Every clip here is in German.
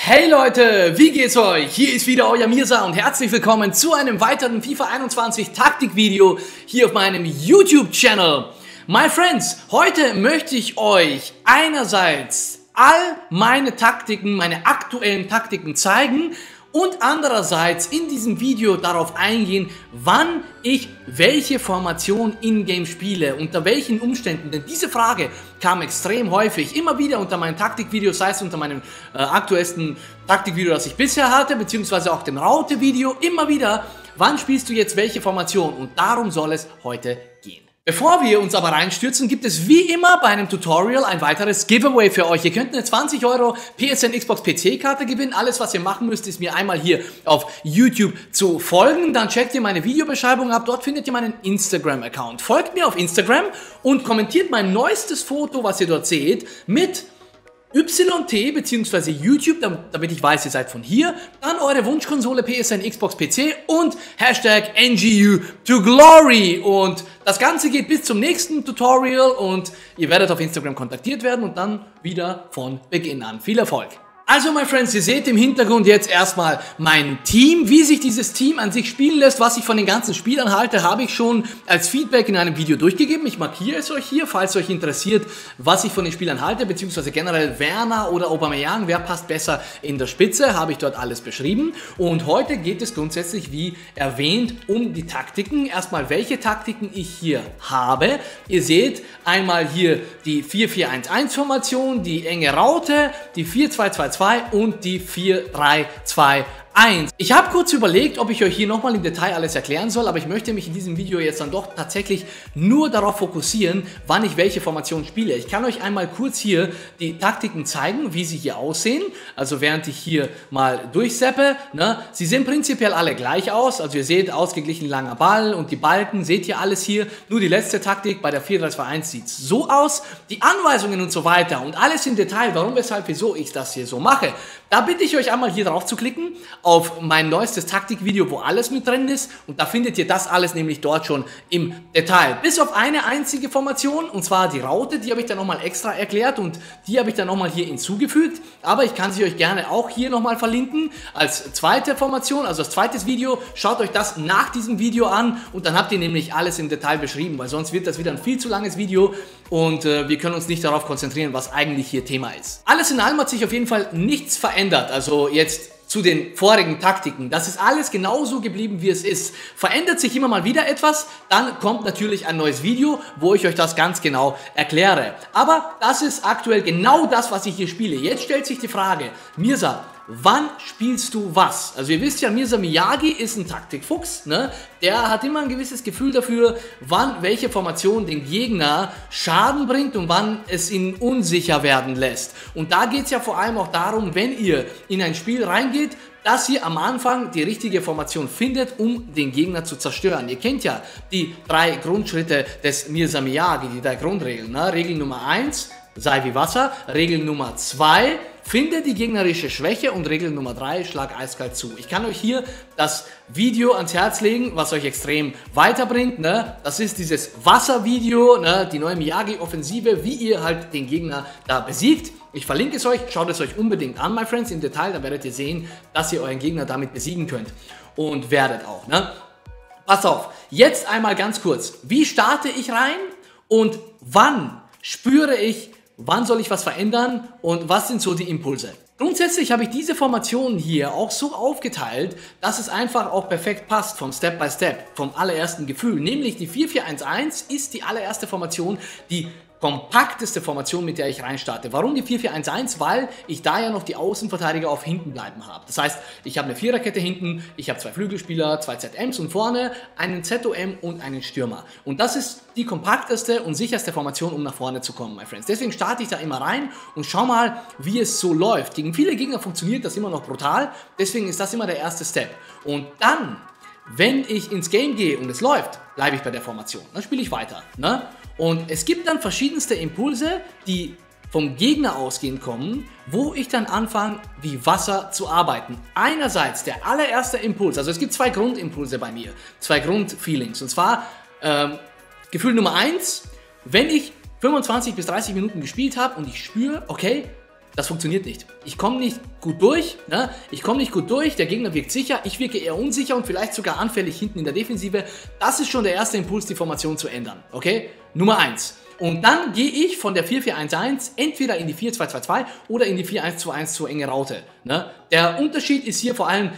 Hey Leute, wie geht's euch? Hier ist wieder euer Mirza und herzlich willkommen zu einem weiteren FIFA 21 Taktikvideo hier auf meinem YouTube-Channel. My friends, heute möchte ich euch einerseits all meine Taktiken, meine aktuellen Taktiken zeigen und andererseits in diesem Video darauf eingehen, wann ich welche Formation in-game spiele, unter welchen Umständen. Denn diese Frage kam extrem häufig, immer wieder unter meinen Taktikvideos, sei es unter meinem aktuellsten Taktikvideo, das ich bisher hatte, beziehungsweise auch dem Raute-Video, immer wieder, wann spielst du jetzt welche Formation? Und darum soll es heute gehen. Bevor wir uns aber reinstürzen, gibt es wie immer bei einem Tutorial ein weiteres Giveaway für euch. Ihr könnt eine 20 € PSN Xbox PC-Karte gewinnen. Alles, was ihr machen müsst, ist mir einmal hier auf YouTube zu folgen. Dann checkt ihr meine Videobeschreibung ab. Dort findet ihr meinen Instagram-Account. Folgt mir auf Instagram und kommentiert mein neuestes Foto, was ihr dort seht, mit YT bzw. YouTube, damit ich weiß, ihr seid von hier, dann eure Wunschkonsole PSN Xbox PC und Hashtag NGU to Glory. Und das Ganze geht bis zum nächsten Tutorial und ihr werdet auf Instagram kontaktiert werden und dann wieder von Beginn an. Viel Erfolg! Also, my friends, ihr seht im Hintergrund jetzt erstmal mein Team. Wie sich dieses Team an sich spielen lässt, was ich von den ganzen Spielern halte, habe ich schon als Feedback in einem Video durchgegeben. Ich markiere es euch hier, falls euch interessiert, was ich von den Spielern halte, beziehungsweise generell Werner oder Aubameyang, wer passt besser in der Spitze, habe ich dort alles beschrieben. Und heute geht es grundsätzlich, wie erwähnt, um die Taktiken. Erstmal, welche Taktiken ich hier habe. Ihr seht einmal hier die 4-4-1-1-Formation, die enge Raute, die 4-2-2-2 und die 4-3-2-1. Ich habe kurz überlegt, ob ich euch hier nochmal im Detail alles erklären soll, aber ich möchte mich in diesem Video jetzt dann doch tatsächlich nur darauf fokussieren, wann ich welche Formation spiele. Ich kann euch einmal kurz hier die Taktiken zeigen, wie sie hier aussehen. Also während ich hier mal durchseppe, ne, sie sehen prinzipiell alle gleich aus. Also ihr seht, ausgeglichen langer Ball und die Balken, seht ihr alles hier. Nur die letzte Taktik bei der 4-3-2-1 sieht so aus. Die Anweisungen und so weiter und alles im Detail, warum, weshalb, wieso ich das hier so mache. Da bitte ich euch einmal hier drauf zu klicken, auf mein neuestes Taktikvideo, wo alles mit drin ist, und da findet ihr das alles nämlich dort schon im Detail. Bis auf eine einzige Formation, und zwar die Raute, die habe ich dann nochmal extra erklärt und die habe ich dann nochmal hier hinzugefügt, aber ich kann sie euch gerne auch hier nochmal verlinken als zweite Formation, also als zweites Video. Schaut euch das nach diesem Video an und dann habt ihr nämlich alles im Detail beschrieben, weil sonst wird das wieder ein viel zu langes Video und wir können uns nicht darauf konzentrieren, was eigentlich hier Thema ist. Alles in allem hat sich auf jeden Fall nichts verändert, also jetzt zu den vorigen Taktiken. Das ist alles genauso geblieben, wie es ist. Verändert sich immer mal wieder etwas, dann kommt natürlich ein neues Video, wo ich euch das ganz genau erkläre. Aber das ist aktuell genau das, was ich hier spiele. Jetzt stellt sich die Frage, Mirza, wann spielst du was? Also ihr wisst ja, Mirza Miyagi ist ein Taktikfuchs, ne? Der hat immer ein gewisses Gefühl dafür, wann welche Formation den Gegner Schaden bringt und wann es ihn unsicher werden lässt. Und da geht es ja vor allem auch darum, wenn ihr in ein Spiel reingeht, dass ihr am Anfang die richtige Formation findet, um den Gegner zu zerstören. Ihr kennt ja die 3 Grundschritte des Mirza Miyagi, die 3 Grundregeln. Ne? Regel Nummer 1, sei wie Wasser. Regel Nummer 2, finde die gegnerische Schwäche, und Regel Nummer 3, schlag eiskalt zu. Ich kann euch hier das Video ans Herz legen, was euch extrem weiterbringt. Ne? Das ist dieses Wasservideo, ne? Die neue Miyagi-Offensive, wie ihr halt den Gegner da besiegt. Ich verlinke es euch, schaut es euch unbedingt an, my friends, im Detail, dann werdet ihr sehen, dass ihr euren Gegner damit besiegen könnt. Und werdet auch. Ne? Passt auf, jetzt einmal ganz kurz, wie starte ich rein und wann spüre ich, wann soll ich was verändern und was sind so die Impulse? Grundsätzlich habe ich diese Formationen hier auch so aufgeteilt, dass es einfach auch perfekt passt vom Step by Step, vom allerersten Gefühl. Nämlich die 4-4-1-1 ist die allererste Formation, die kompakteste Formation, mit der ich reinstarte. Warum die 4-4-1-1? Weil ich da ja noch die Außenverteidiger auf hinten bleiben habe. Das heißt, ich habe eine Viererkette hinten, ich habe 2 Flügelspieler, 2 ZMs und vorne einen ZOM und einen Stürmer. Und das ist die kompakteste und sicherste Formation, um nach vorne zu kommen, my friends. Deswegen starte ich da immer rein und schau mal, wie es so läuft. Gegen viele Gegner funktioniert das immer noch brutal, deswegen ist das immer der erste Step. Und dann, wenn ich ins Game gehe und es läuft, bleibe ich bei der Formation. Dann spiele ich weiter. Ne? Und es gibt dann verschiedenste Impulse, die vom Gegner ausgehend kommen, wo ich dann anfange, wie Wasser zu arbeiten. Einerseits der allererste Impuls, also es gibt 2 Grundimpulse bei mir, 2 Grundfeelings. Und zwar Gefühl Nummer 1, wenn ich 25 bis 30 Minuten gespielt habe und ich spüre, okay, Das funktioniert nicht. Ich komme nicht gut durch, ne? Ich komme nicht gut durch, der Gegner wirkt sicher, ich wirke eher unsicher und vielleicht sogar anfällig hinten in der Defensive. Das ist schon der erste Impuls, die Formation zu ändern, okay? Nummer 1. Und dann gehe ich von der 4-4-1-1 entweder in die 4-2-2-2 oder in die 4-1-2-1 zur enge Raute, ne? Der Unterschied ist hier vor allem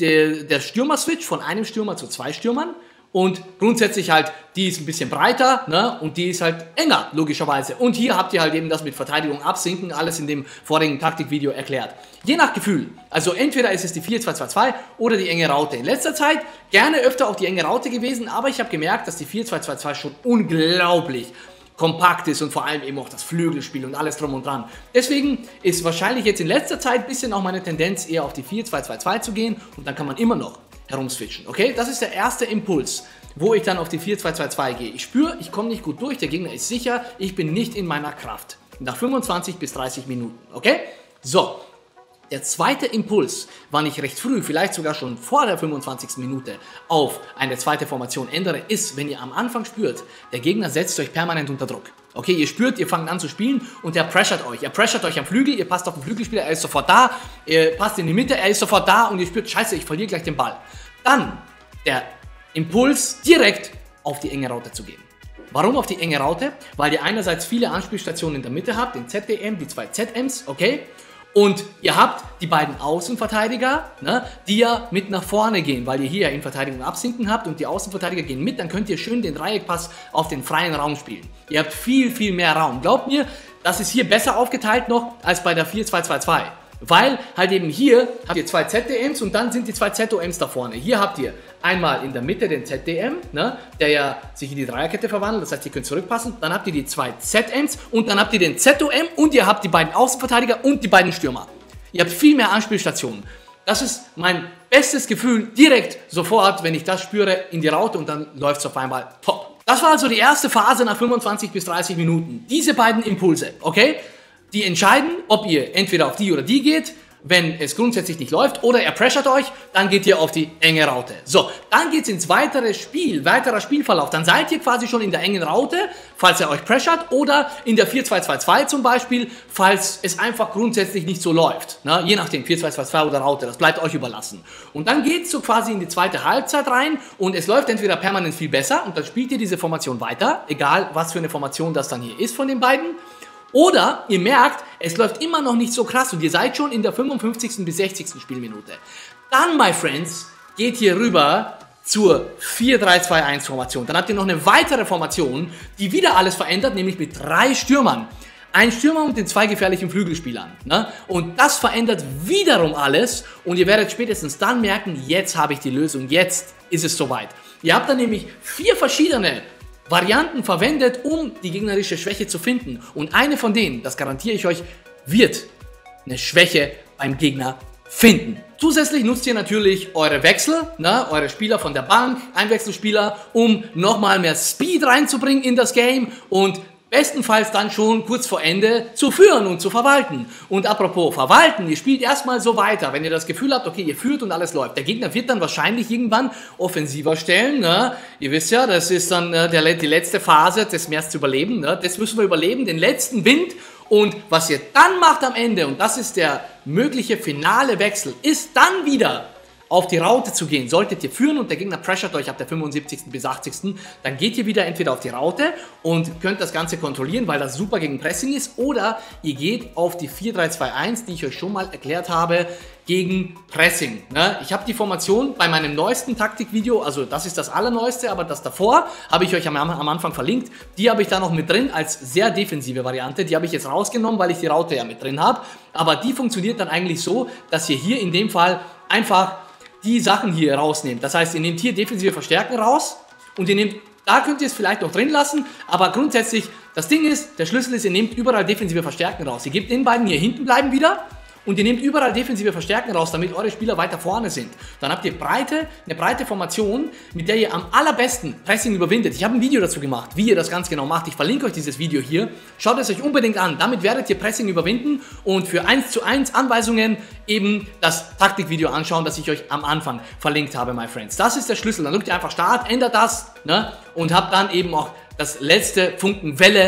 der Stürmer-Switch von einem Stürmer zu 2 Stürmern. Und grundsätzlich halt, die ist ein bisschen breiter, ne? Und die ist halt enger, logischerweise. Und hier habt ihr halt eben das mit Verteidigung absinken, alles in dem vorigen Taktikvideo erklärt. Je nach Gefühl, also entweder ist es die 4-2-2-2 oder die enge Raute. In letzter Zeit gerne öfter auch die enge Raute gewesen, aber ich habe gemerkt, dass die 4-2-2-2 schon unglaublich kompakt ist und vor allem eben auch das Flügelspiel und alles drum und dran. Deswegen ist wahrscheinlich jetzt in letzter Zeit ein bisschen auch meine Tendenz eher auf die 4-2-2-2 zu gehen und dann kann man immer noch herumswitchen, okay? Das ist der erste Impuls, wo ich dann auf die 4-2-2-2 gehe. Ich spüre, ich komme nicht gut durch, der Gegner ist sicher, ich bin nicht in meiner Kraft. Nach 25 bis 30 Minuten, okay? So, der zweite Impuls, wann ich recht früh, vielleicht sogar schon vor der 25. Minute auf eine zweite Formation ändere, ist, wenn ihr am Anfang spürt, der Gegner setzt euch permanent unter Druck. Okay, ihr spürt, ihr fangt an zu spielen und er pressert euch. Er pressert euch am Flügel, ihr passt auf den Flügelspieler, er ist sofort da, ihr passt in die Mitte, er ist sofort da und ihr spürt, scheiße, ich verliere gleich den Ball. Dann der Impuls, direkt auf die enge Raute zu gehen. Warum auf die enge Raute? Weil ihr einerseits viele Anspielstationen in der Mitte habt, den ZDM, die 2 ZMs, okay? Und ihr habt die beiden Außenverteidiger, ne, die ja mit nach vorne gehen, weil ihr hier in Verteidigung absinken habt und die Außenverteidiger gehen mit, dann könnt ihr schön den Dreieckpass auf den freien Raum spielen. Ihr habt viel, viel mehr Raum. Glaubt mir, das ist hier besser aufgeteilt noch als bei der 4-2-2-2. Weil halt eben hier habt ihr 2 ZDMs und dann sind die 2 ZOMs da vorne. Hier habt ihr einmal in der Mitte den ZDM, ne, der ja sich in die Dreierkette verwandelt, das heißt, ihr könnt zurückpassen. Dann habt ihr die 2 ZMs und dann habt ihr den ZOM und ihr habt die beiden Außenverteidiger und die beiden Stürmer. Ihr habt viel mehr Anspielstationen. Das ist mein bestes Gefühl direkt sofort, wenn ich das spüre, in die Raute und dann läuft es auf einmal top. Das war also die erste Phase nach 25 bis 30 Minuten. Diese beiden Impulse, okay? Die entscheiden, ob ihr entweder auf die oder die geht. Wenn es grundsätzlich nicht läuft oder er pressert euch, dann geht ihr auf die enge Raute. So, dann geht es ins weitere Spiel, weiterer Spielverlauf. Dann seid ihr quasi schon in der engen Raute, falls er euch pressert, oder in der 4-2-2-2 zum Beispiel, falls es einfach grundsätzlich nicht so läuft. Na, je nachdem, 4-2-2-2 oder Raute, das bleibt euch überlassen. Und dann geht es so quasi in die zweite Halbzeit rein und es läuft entweder permanent viel besser und dann spielt ihr diese Formation weiter, egal was für eine Formation das dann hier ist von den beiden. Oder ihr merkt, es läuft immer noch nicht so krass und ihr seid schon in der 55. bis 60. Spielminute. Dann, my friends, geht ihr rüber zur 4-3-2-1 Formation. Dann habt ihr noch eine weitere Formation, die wieder alles verändert, nämlich mit 3 Stürmern. Ein Stürmer und den 2 gefährlichen Flügelspielern. Ne? Und das verändert wiederum alles und ihr werdet spätestens dann merken, jetzt habe ich die Lösung, jetzt ist es soweit. Ihr habt dann nämlich 4 verschiedene Varianten verwendet, um die gegnerische Schwäche zu finden. Und eine von denen, das garantiere ich euch, wird eine Schwäche beim Gegner finden. Zusätzlich nutzt ihr natürlich eure Wechsel, ne, eure Spieler von der Bank, Einwechselspieler, um nochmal mehr Speed reinzubringen in das Game und bestenfalls dann schon kurz vor Ende zu führen und zu verwalten. Und apropos verwalten, ihr spielt erstmal so weiter, wenn ihr das Gefühl habt, okay, ihr führt und alles läuft. Der Gegner wird dann wahrscheinlich irgendwann offensiver stellen. Ne? Ihr wisst ja, das ist dann die letzte Phase, das mehr zu überleben. Ne? Das müssen wir überleben, den letzten Wind. Und was ihr dann macht am Ende, und das ist der mögliche finale Wechsel, ist dann wieder auf die Raute zu gehen. Solltet ihr führen und der Gegner pressert euch ab der 75. bis 80. Dann geht ihr wieder entweder auf die Raute und könnt das Ganze kontrollieren, weil das super gegen Pressing ist, oder ihr geht auf die 4-3-2-1, die ich euch schon mal erklärt habe, gegen Pressing. Ne? Ich habe die Formation bei meinem neuesten Taktikvideo, also das ist das allerneueste, aber das davor habe ich euch am Anfang verlinkt. Die habe ich da noch mit drin als sehr defensive Variante. Die habe ich jetzt rausgenommen, weil ich die Raute ja mit drin habe. Aber die funktioniert dann eigentlich so, dass ihr hier in dem Fall einfach die Sachen hier rausnehmt. Das heißt, ihr nehmt hier defensive Verstärken raus und ihr nehmt, da könnt ihr es vielleicht noch drin lassen, aber grundsätzlich, das Ding ist, der Schlüssel ist, ihr nehmt überall defensive Verstärken raus. Ihr gebt den beiden hier hinten bleiben wieder und ihr nehmt überall defensive Verstärken raus, damit eure Spieler weiter vorne sind. Dann habt ihr eine breite Formation, mit der ihr am allerbesten Pressing überwindet. Ich habe ein Video dazu gemacht, wie ihr das ganz genau macht. Ich verlinke euch dieses Video hier. Schaut es euch unbedingt an. Damit werdet ihr Pressing überwinden und für 1:1 Anweisungen eben das Taktikvideo anschauen, das ich euch am Anfang verlinkt habe, my friends. Das ist der Schlüssel. Dann drückt ihr einfach Start, ändert das, ne, und habt dann eben auch das letzte Funken Welle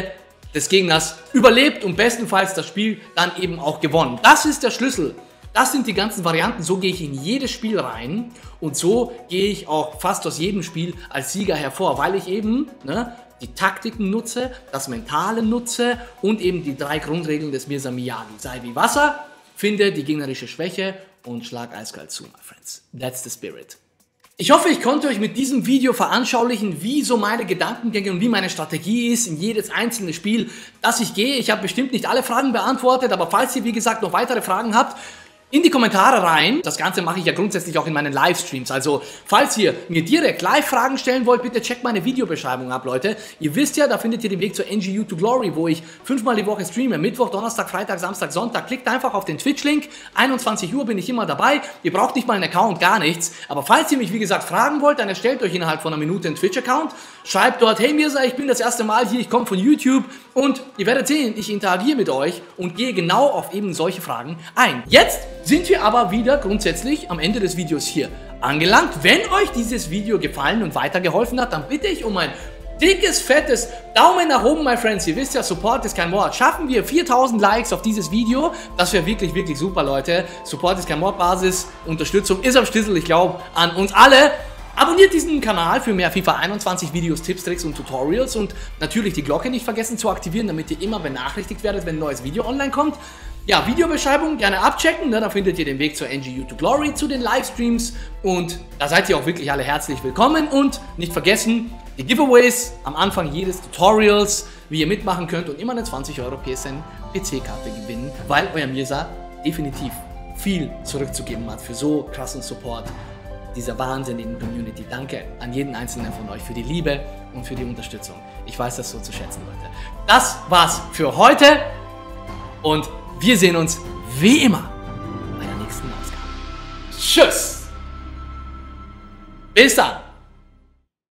des Gegners überlebt und bestenfalls das Spiel dann eben auch gewonnen. Das ist der Schlüssel. Das sind die ganzen Varianten. So gehe ich in jedes Spiel rein und so gehe ich auch fast aus jedem Spiel als Sieger hervor, weil ich eben die Taktiken nutze, das Mentale nutze und eben die 3 Grundregeln des Mirza Miyagi. Sei wie Wasser, finde die gegnerische Schwäche und schlag eiskalt zu, my friends. That's the spirit. Ich hoffe, ich konnte euch mit diesem Video veranschaulichen, wie so meine Gedankengänge und wie meine Strategie ist in jedes einzelne Spiel, das ich gehe. Ich habe bestimmt nicht alle Fragen beantwortet, aber falls ihr, wie gesagt, noch weitere Fragen habt, in die Kommentare rein. Das Ganze mache ich ja grundsätzlich auch in meinen Livestreams. Also, falls ihr mir direkt Live-Fragen stellen wollt, bitte checkt meine Videobeschreibung ab, Leute. Ihr wisst ja, da findet ihr den Weg zur NGU to Glory, wo ich 5-mal die Woche streame. Mittwoch, Donnerstag, Freitag, Samstag, Sonntag. Klickt einfach auf den Twitch-Link. 21 Uhr bin ich immer dabei. Ihr braucht nicht mal einen Account, gar nichts. Aber falls ihr mich, wie gesagt, fragen wollt, dann erstellt euch innerhalb von einer Minute einen Twitch-Account. Schreibt dort, hey Mirza, ich bin das erste Mal hier, ich komme von YouTube. Und ihr werdet sehen, ich interagiere mit euch und gehe genau auf eben solche Fragen ein. Jetzt sind wir aber wieder grundsätzlich am Ende des Videos hier angelangt. Wenn euch dieses Video gefallen und weitergeholfen hat, dann bitte ich um ein dickes, fettes Daumen nach oben, my friends. Ihr wisst ja, Support ist kein Mord. Schaffen wir 4000 Likes auf dieses Video, das wäre wirklich, wirklich super, Leute. Support ist kein Mord, Basis, Unterstützung ist am Schlüssel, ich glaube, an uns alle. Abonniert diesen Kanal für mehr FIFA 21 Videos, Tipps, Tricks und Tutorials und natürlich die Glocke nicht vergessen zu aktivieren, damit ihr immer benachrichtigt werdet, wenn ein neues Video online kommt. Ja, Videobeschreibung gerne abchecken, da findet ihr den Weg zur NGU to Glory, zu den Livestreams und da seid ihr auch wirklich alle herzlich willkommen und nicht vergessen, die Giveaways am Anfang jedes Tutorials, wie ihr mitmachen könnt und immer eine 20 € PSN PC-Karte gewinnen, weil euer Mirza definitiv viel zurückzugeben hat für so krassen Support dieser wahnsinnigen Community. Danke an jeden einzelnen von euch für die Liebe und für die Unterstützung. Ich weiß das so zu schätzen, Leute. Das war's für heute und wir sehen uns wie immer bei der nächsten Ausgabe. Tschüss! Bis dann!